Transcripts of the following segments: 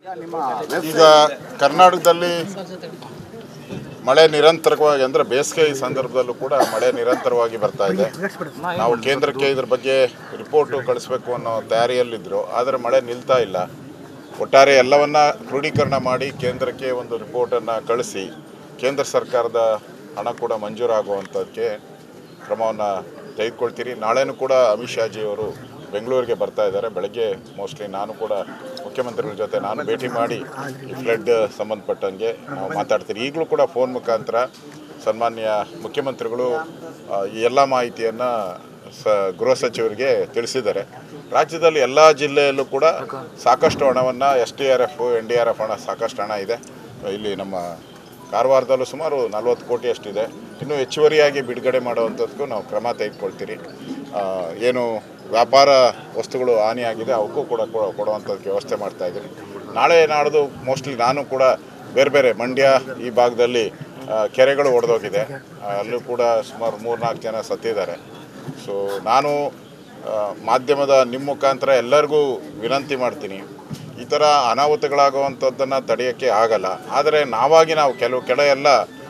ಈಗ ಕರ್ನಾಟಕದಲ್ಲಿ ಮಳೆ ನಿರಂತರವಾಗಿ ಅಂದರೆ ಬೇಸಿಗೆ ಈ ಸಂದರ್ಭದಲ್ಲೂ ಕೂಡ ಮಳೆ ನಿರಂತರವಾಗಿ ಬರ್ತಾ ಇದೆ. ನಾವು ಕೇಂದ್ರಕ್ಕೆ ಇದ್ರ ಬಗ್ಗೆ ರಿಪೋರ್ಟು ಕಳಿಸ್ಬೇಕು ಅನ್ನೋ ತಯಾರಿಯಲ್ಲಿದ್ದರು, ಆದರೆ ಮಳೆ ನಿಲ್ತಾ ಇಲ್ಲ. ಒಟ್ಟಾರೆ ಎಲ್ಲವನ್ನ ಕ್ರೋಢೀಕರಣ ಮಾಡಿ ಕೇಂದ್ರಕ್ಕೆ ಒಂದು ರಿಪೋರ್ಟನ್ನು ಕಳಿಸಿ ಕೇಂದ್ರ ಸರ್ಕಾರದ ಹಣ ಕೂಡ ಮಂಜೂರಾಗುವಂಥದ್ದಕ್ಕೆ ಕ್ರಮವನ್ನು ತೆಗೆದುಕೊಳ್ತೀರಿ. ನಾಳೆನೂ ಕೂಡ ಅಮಿತ್ ಶಾಜಿ ಅವರು ಬೆಂಗಳೂರಿಗೆ ಬರ್ತಾ ಇದ್ದಾರೆ. ಬೆಳಗ್ಗೆ ಮೋಸ್ಟ್ಲಿ ನಾನು ಕೂಡ ಮುಖ್ಯಮಂತ್ರಿಗಳ ಜೊತೆ ನಾನು ಭೇಟಿ ಮಾಡಿ ಈ ಫ್ಲಡ್ ಸಂಬಂಧಪಟ್ಟಂಗೆ ನಾವು ಮಾತಾಡ್ತೀರಿ. ಈಗಲೂ ಕೂಡ ಫೋನ್ ಮುಖಾಂತರ ಸನ್ಮಾನ್ಯ ಮುಖ್ಯಮಂತ್ರಿಗಳು ಈ ಎಲ್ಲ ಮಾಹಿತಿಯನ್ನು ಗೃಹ ಸಚಿವರಿಗೆ ತಿಳಿಸಿದ್ದಾರೆ. ರಾಜ್ಯದಲ್ಲಿ ಎಲ್ಲ ಜಿಲ್ಲೆಯಲ್ಲೂ ಕೂಡ ಸಾಕಷ್ಟು ಹಣವನ್ನು SDRF NDRF ಹಣ ಸಾಕಷ್ಟು ಹಣ ಇದೆ. ಇಲ್ಲಿ ನಮ್ಮ ಕಾರವಾರದಲ್ಲೂ ಸುಮಾರು 40 ಕೋಟಿ ಅಷ್ಟಿದೆ. ಇನ್ನೂ ಹೆಚ್ಚುವರಿಯಾಗಿ ಬಿಡುಗಡೆ ಮಾಡುವಂಥದ್ದಕ್ಕೂ ನಾವು ಕ್ರಮ ತೆಗೆದುಕೊಳ್ತೀರಿ. ಏನು ವ್ಯಾಪಾರ ವಸ್ತುಗಳು ಹಾನಿಯಾಗಿದೆ ಅವಕ್ಕೂ ಕೂಡ ಕೊಡುವಂಥದ್ದಕ್ಕೆ ವ್ಯವಸ್ಥೆ ಮಾಡ್ತಾಯಿದ್ದೀನಿ. ನಾಳೆ ನಾಡ್ದು ಮೋಸ್ಟ್ಲಿ ನಾನು ಕೂಡ ಬೇರೆ ಬೇರೆ ಮಂಡ್ಯ ಈ ಭಾಗದಲ್ಲಿ ಕೆರೆಗಳು ಒಡೆದೋಗಿದೆ, ಅಲ್ಲೂ ಕೂಡ ಸುಮಾರು 3-4 ಜನ ಸತ್ತಿದ್ದಾರೆ. ಸೊ ನಾನು ಮಾಧ್ಯಮದ ನಿಮ್ಮ ಮುಖಾಂತರ ಎಲ್ಲರಿಗೂ ವಿನಂತಿ ಮಾಡ್ತೀನಿ, ಈ ಥರ ಅನಾಹುತಗಳಾಗುವಂಥದ್ದನ್ನು ತಡೆಯೋಕ್ಕೆ ಆಗಲ್ಲ. ಆದರೆ ನಾವು ಕೆಲವು ಕಡೆ ಎಲ್ಲ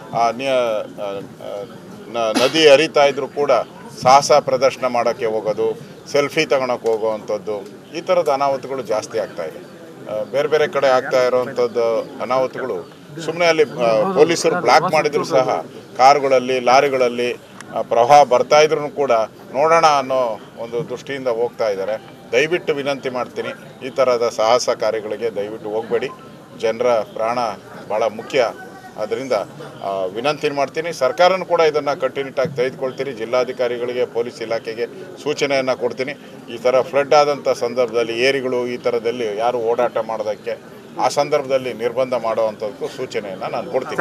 ನದಿ ಹರಿತಾ ಇದ್ದರೂ ಕೂಡ ಸಾಹಸ ಪ್ರದರ್ಶನ ಮಾಡೋಕ್ಕೆ ಹೋಗೋದು, ಸೆಲ್ಫಿ ತಗೊಳಕ್ಕೆ ಹೋಗೋವಂಥದ್ದು, ಈ ಥರದ ಅನಾಹುತಗಳು ಜಾಸ್ತಿ ಆಗ್ತಾಯಿದೆ. ಬೇರೆ ಬೇರೆ ಕಡೆ ಆಗ್ತಾ ಇರೋವಂಥದ್ದು ಅನಾಹುತಗಳು ಸುಮ್ಮನೆ ಅಲ್ಲಿ ಪೊಲೀಸರು ಬ್ಲಾಕ್ ಮಾಡಿದರೂ ಸಹ ಕಾರುಗಳಲ್ಲಿ ಲಾರಿಗಳಲ್ಲಿ ಪ್ರವಾಹ ಬರ್ತಾಯಿದ್ರು ಕೂಡ ನೋಡೋಣ ಅನ್ನೋ ಒಂದು ದೃಷ್ಟಿಯಿಂದ ಹೋಗ್ತಾ ಇದ್ದಾರೆ. ದಯವಿಟ್ಟು ವಿನಂತಿ ಮಾಡ್ತೀನಿ, ಈ ಥರದ ಸಾಹಸ ಕಾರ್ಯಗಳಿಗೆ ದಯವಿಟ್ಟು ಹೋಗಬೇಡಿ. ಜನರ ಪ್ರಾಣ ಭಾಳ ಮುಖ್ಯ. ಆದ್ದರಿಂದ ವಿನಂತಿ ಮಾಡ್ತೀನಿ. ಸರ್ಕಾರನೂ ಕೂಡ ಇದನ್ನು ಕಟ್ಟುನಿಟ್ಟಾಗಿ ತೆಗೆದುಕೊಳ್ತೀನಿ. ಜಿಲ್ಲಾಧಿಕಾರಿಗಳಿಗೆ ಪೊಲೀಸ್ ಇಲಾಖೆಗೆ ಸೂಚನೆಯನ್ನು ಕೊಡ್ತೀನಿ. ಈ ಥರ ಫ್ಲಡ್ ಆದಂಥ ಸಂದರ್ಭದಲ್ಲಿ ಏರಿಗಳು ಈ ಥರದಲ್ಲಿ ಯಾರು ಓಡಾಟ ಮಾಡೋದಕ್ಕೆ ಆ ಸಂದರ್ಭದಲ್ಲಿ ನಿರ್ಬಂಧ ಮಾಡುವಂಥದ್ದಕ್ಕೂ ಸೂಚನೆಯನ್ನು ನಾನು ಕೊಡ್ತೀನಿ.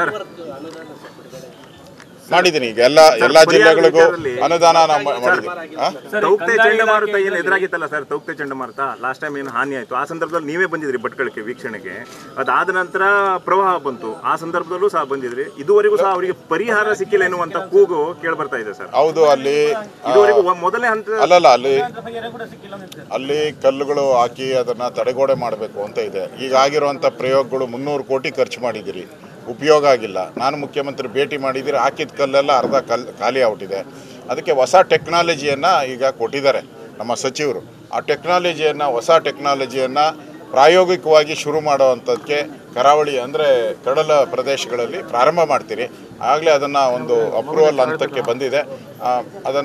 ಮಾಡಿದ್ದೀನಿ. ಈಗ ಎಲ್ಲ ಜಿಲ್ಲೆಗಳಿಗೂ ಅನುದಾನ ನಾವು ಮಾಡಿದ್ದೀವಿ. ತೌಕ್ತೆ ಚಂಡಮಾರುತ ಏನು ಎದುರಾಗಿತ್ತಲ್ಲ ಸರ್, ತೌಕ್ತೆ ಚಂಡಮಾರುತ ಲಾಸ್ಟ್ ಟೈಮ್ ಏನು ಹಾನಿ ಆಯಿತು, ಆ ಸಂದರ್ಭದಲ್ಲಿ ನೀವೇ ಬಂದಿದ್ರಿ ಭಟ್ಕಳಕ್ಕೆ ವೀಕ್ಷಣೆಗೆ. ಅದಾದ ನಂತರ ಪ್ರವಾಹ ಬಂತು, ಆ ಸಂದರ್ಭದಲ್ಲೂ ಸಹ ಬಂದಿದ್ರಿ. ಇದುವರೆಗೂ ಸಹ ಅವರಿಗೆ ಪರಿಹಾರ ಸಿಕ್ಕಿಲ್ಲ ಎನ್ನುವಂತ ಕೂಗು ಕೇಳಿ ಬರ್ತಾ ಇದೆ ಸರ್. ಹೌದು, ಅಲ್ಲಿ ಇದುವರೆಗೂ ಮೊದಲನೇ ಹಂತ ಅಲ್ಲಲ್ಲ, ಅಲ್ಲಿ ಕಲ್ಲುಗಳು ಹಾಕಿ ಅದನ್ನು ತಡೆಗೋಡೆ ಮಾಡಬೇಕು ಅಂತ ಇದೆ. ಈಗ ಆಗಿರುವಂಥ ಪ್ರಯೋಗಗಳು 300 ಕೋಟಿ ಖರ್ಚು ಮಾಡಿದ್ದೀರಿ, ಉಪಯೋಗ ಆಗಿಲ್ಲ. ನಾನು ಮುಖ್ಯಮಂತ್ರಿ ಭೇಟಿ ಮಾಡಿದ್ದೀರಿ, ಹಾಕಿದ ಕಲ್ಲೆಲ್ಲ ಅರ್ಧ ಖಾಲಿ ಆಗ್ಬಿಟ್ಟಿದೆ. ಅದಕ್ಕೆ ಹೊಸ ಟೆಕ್ನಾಲಜಿಯನ್ನು ಈಗ ಕೊಟ್ಟಿದ್ದಾರೆ ನಮ್ಮ ಸಚಿವರು. ಆ ಹೊಸ ಟೆಕ್ನಾಲಜಿಯನ್ನು ಪ್ರಾಯೋಗಿಕವಾಗಿ ಶುರು ಮಾಡುವಂಥದ್ದಕ್ಕೆ ಕರಾವಳಿ ಅಂದರೆ ಕಡಲ ಪ್ರದೇಶಗಳಲ್ಲಿ ಪ್ರಾರಂಭ ಮಾಡ್ತೀರಿ. ಆಗಲೇ ಅದನ್ನು ಒಂದು ಅಪ್ರೂವಲ್ ಹಂತಕ್ಕೆ ಬಂದಿದೆ. ಅದನ್ನು